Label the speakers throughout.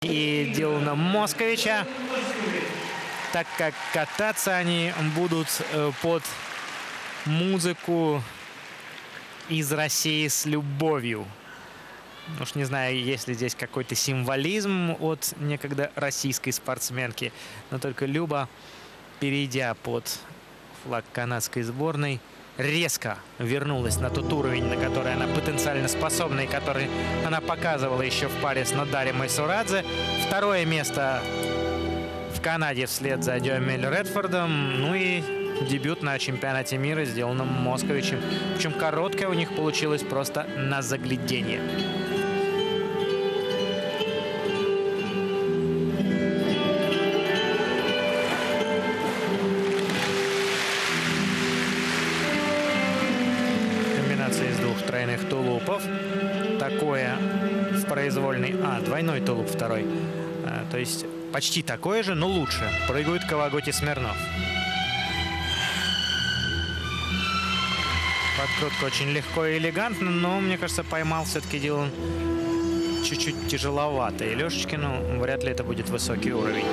Speaker 1: и Дилана Московича, так как кататься они будут под музыку из России с любовью. Уж не знаю, есть ли здесь какой-то символизм от некогда российской спортсменки, но только Люба, перейдя под флаг канадской сборной, резко вернулась на тот уровень, на который она потенциально способна и который она показывала еще в паре с Нодарем Майсурадзе. Второе место в Канаде вслед за Дюамель Редфордом. Ну и дебют на чемпионате мира сделанным Московичем. Причем короткое у них получилось просто на загляденье. Из двух тройных тулупов. Такое в произвольный... двойной тулуп второй. То есть почти такое же, но лучше. Прыгает Кавагути Смирнов. Подкрутка очень легко и элегантно, но, мне кажется, поймал все-таки Дилан чуть-чуть тяжеловато. И Лешечкину вряд ли это будет высокий уровень.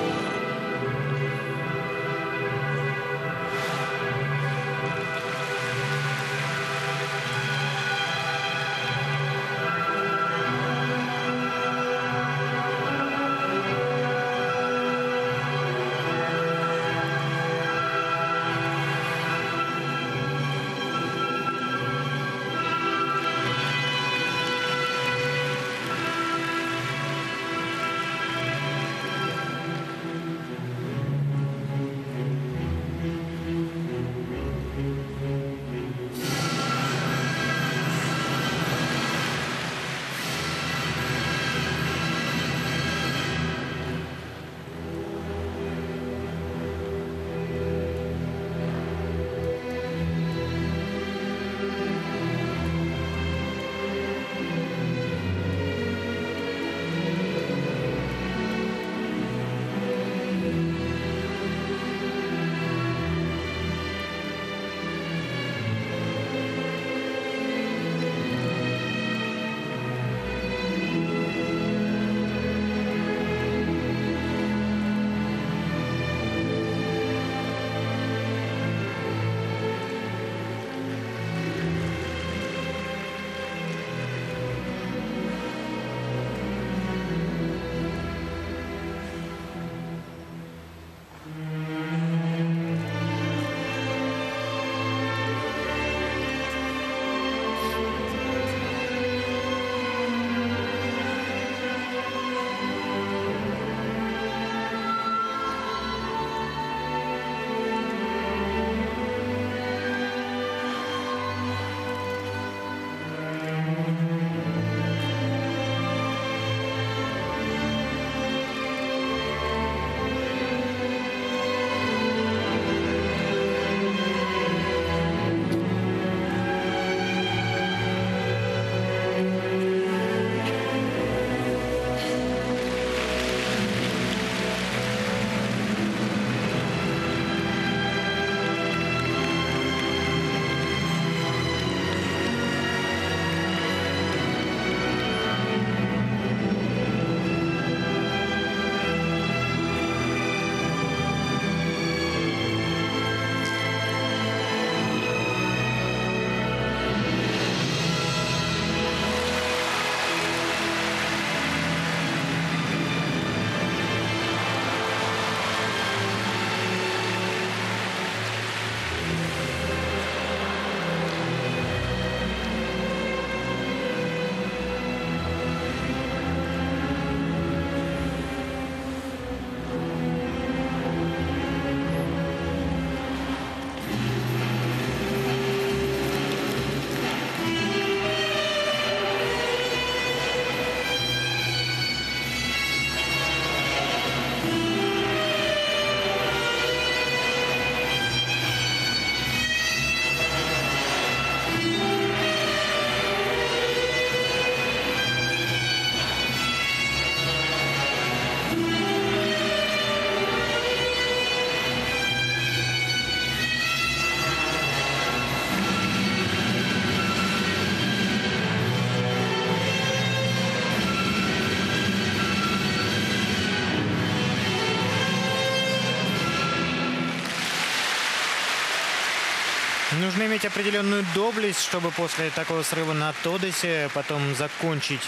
Speaker 1: Нужно иметь определенную доблесть, чтобы после такого срыва на Тодосе потом закончить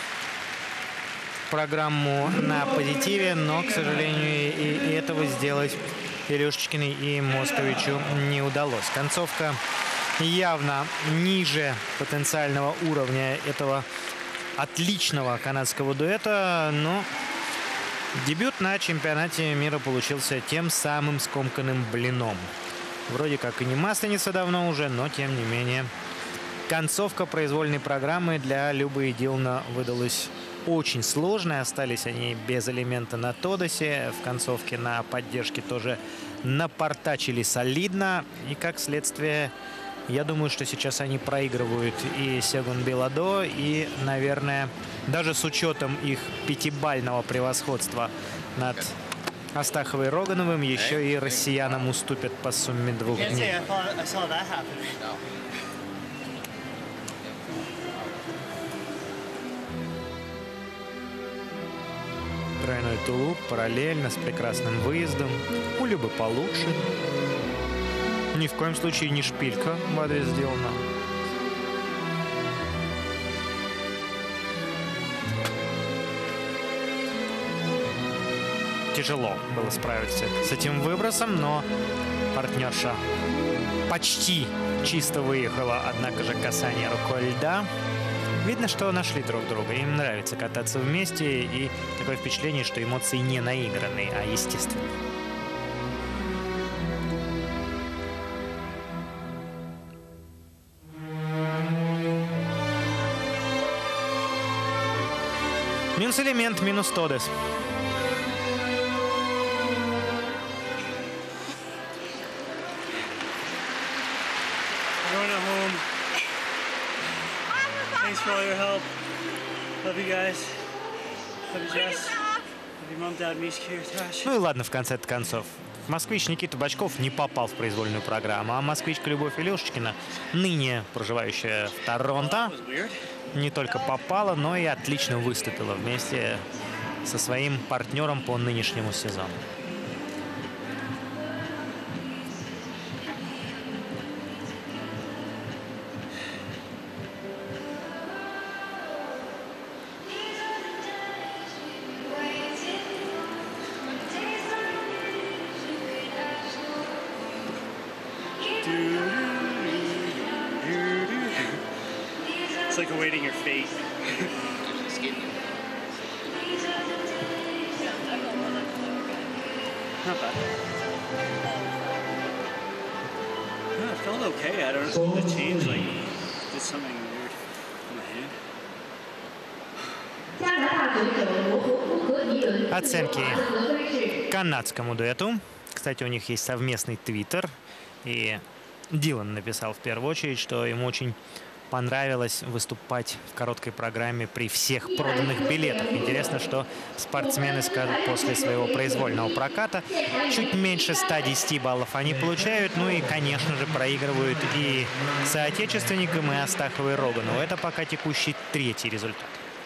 Speaker 1: программу на позитиве, но, к сожалению, и этого сделать Илюшечкиной и Московичу не удалось. Концовка явно ниже потенциального уровня этого отличного канадского дуэта, но дебют на чемпионате мира получился тем самым скомканным блином. Вроде как и не масленица давно уже, но тем не менее. Концовка произвольной программы для Любы и Дилана выдалась очень сложной. Остались они без элемента на Тодосе. В концовке на поддержке тоже напортачили солидно. И как следствие, я думаю, что сейчас они проигрывают и Сегун Беладо, и, наверное, даже с учетом их пятибалльного превосходства над Астаховой и Рогановым, еще и россиянам уступят по сумме 2 дней. Тройной тулуп параллельно с прекрасным выездом. У Любы получше. Ни в коем случае не шпилька в адрес сделана. Тяжело было справиться с этим выбросом, но партнерша почти чисто выехала, однако же касание рукой льда. Видно, что нашли друг друга. Им нравится кататься вместе, и такое впечатление, что эмоции не наигранные, а естественные. Минус элемент, минус Тодос.
Speaker 2: Thanks for all your help. Love you guys. Love you, Jess. Love your mom, dad, Mishka, Tash.
Speaker 1: Ну и ладно, в конце концов. Москвич Никита Бочков не попал в произвольную программу, а москвичка Любовь Илюшечкина, ныне проживающая в Торонто, не только попала, но и отлично выступила вместе со своим партнером по нынешнему сезону.
Speaker 2: It's like awaiting your fate. Not bad. No, it felt okay. I don't know. The change like did something weird in my hand.
Speaker 1: Оценки канадскому дуэту. Кстати, у них есть совместный твиттер. И Дилан написал в первую очередь, что ему очень понравилось выступать в короткой программе при всех проданных билетах. Интересно, что спортсмены скажут после своего произвольного проката. Чуть меньше 110 баллов они получают. Ну и, конечно же, проигрывают и соотечественникам, и Астаховой и Роганову. Это пока текущий 3-й результат.